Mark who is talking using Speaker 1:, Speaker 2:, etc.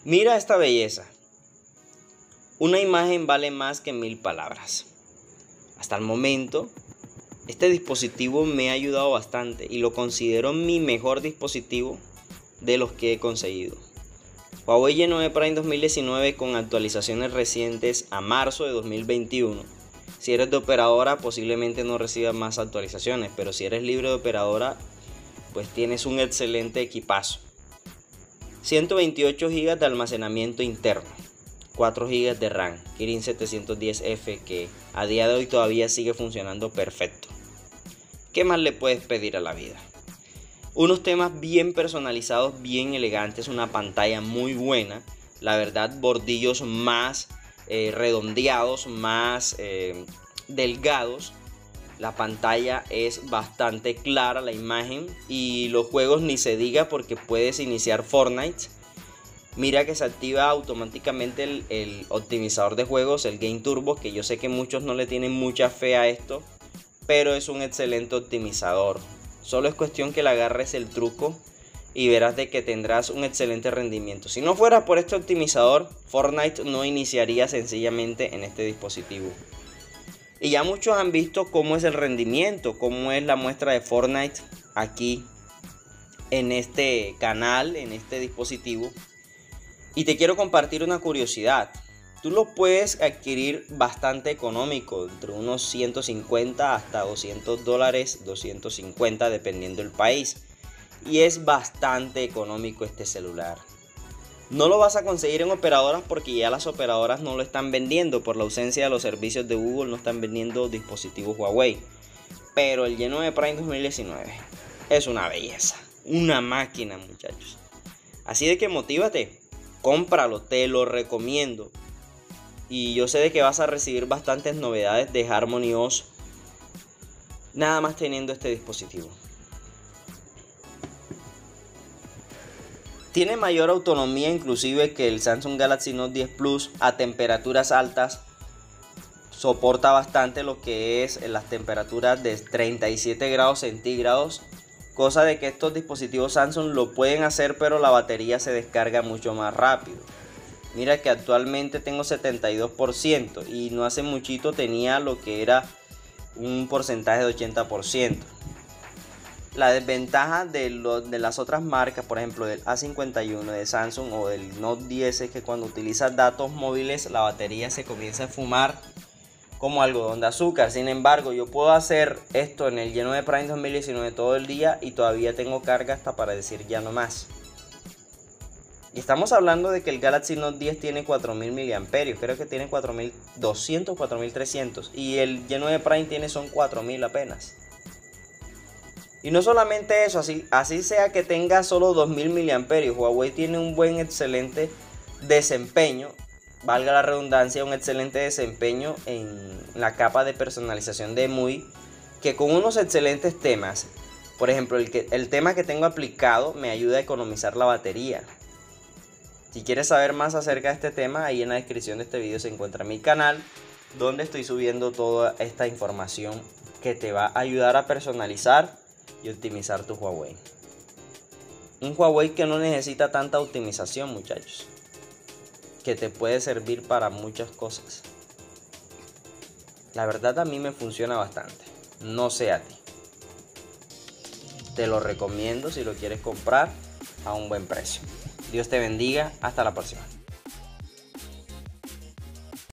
Speaker 1: Mira esta belleza. Una imagen vale más que 1000 palabras. Hasta el momento, este dispositivo me ha ayudado bastante y lo considero mi mejor dispositivo de los que he conseguido. Huawei Y9 Prime 2019 con actualizaciones recientes a marzo de 2021. Si eres de operadora, posiblemente no recibas más actualizaciones, pero si eres libre de operadora, pues tienes un excelente equipazo. 128 GB de almacenamiento interno, 4 GB de RAM, Kirin 710F, que a día de hoy todavía sigue funcionando perfecto. ¿Qué más le puedes pedir a la vida? Unos temas bien personalizados, bien elegantes, una pantalla muy buena, la verdad, bordillos más redondeados, más delgados. La pantalla es bastante clara, la imagen, y los juegos ni se diga porque puedes iniciar Fortnite. Mira que se activa automáticamente el optimizador de juegos, el Game Turbo, que yo sé que muchos no le tienen mucha fe a esto, pero es un excelente optimizador. Solo es cuestión que le agarres el truco y verás de que tendrás un excelente rendimiento. Si no fuera por este optimizador, Fortnite no iniciaría sencillamente en este dispositivo. Y ya muchos han visto cómo es el rendimiento, cómo es la muestra de Fortnite aquí en este canal, en este dispositivo. Y te quiero compartir una curiosidad. Tú lo puedes adquirir bastante económico, entre unos 150 hasta $200, 250 dependiendo del país. Y es bastante económico este celular. No lo vas a conseguir en operadoras porque ya las operadoras no lo están vendiendo. Por la ausencia de los servicios de Google no están vendiendo dispositivos Huawei. Pero el Y9 Prime 2019 es una belleza, una máquina, muchachos. Así de que motívate, cómpralo, te lo recomiendo. Y yo sé de que vas a recibir bastantes novedades de HarmonyOS nada más teniendo este dispositivo. Tiene mayor autonomía inclusive que el Samsung Galaxy Note 10 Plus a temperaturas altas. Soporta bastante lo que es las temperaturas de 37 grados centígrados. Cosa de que estos dispositivos Samsung lo pueden hacer, pero la batería se descarga mucho más rápido. Mira que actualmente tengo 72% y no hace muchito tenía lo que era un porcentaje de 80%. La desventaja de las otras marcas, por ejemplo del A51 de Samsung o del Note 10, es que cuando utilizas datos móviles la batería se comienza a fumar como algodón de azúcar. Sin embargo, yo puedo hacer esto en el Y9 Prime 2019 todo el día y todavía tengo carga hasta para decir ya no más. Y estamos hablando de que el Galaxy Note 10 tiene 4000 mAh, creo que tiene 4200, 4300 y el Y9 Prime tiene son 4000 apenas. Y no solamente eso, así sea que tenga solo 2000 mAh, Huawei tiene un buen excelente desempeño, valga la redundancia, un excelente desempeño en la capa de personalización de EMUI, que con unos excelentes temas, por ejemplo el tema que tengo aplicado me ayuda a economizar la batería. Si quieres saber más acerca de este tema, ahí en la descripción de este video se encuentra mi canal, donde estoy subiendo toda esta información que te va a ayudar a personalizar y optimizar tu Huawei. Un Huawei que no necesita tanta optimización, muchachos, que te puede servir para muchas cosas. La verdad a mí me funciona bastante, no sé a ti. Te lo recomiendo si lo quieres comprar a un buen precio. Dios te bendiga, hasta la próxima.